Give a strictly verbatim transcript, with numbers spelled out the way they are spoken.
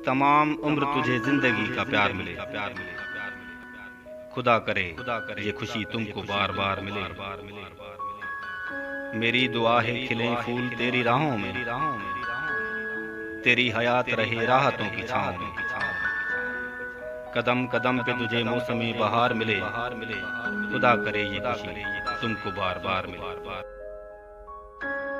तमाम उम्र तुझे जिंदगी का प्यार मिले। खुदा करे ये खुशी तुमको बार बार मिले। मेरी दुआ है खिले फूल तेरी राहों में, तेरी हयात रहे राहतों की छांव में। कदम कदम पे तुझे मौसमी बहार मिले। खुदा करे ये खुशी तुमको बार बार मिले।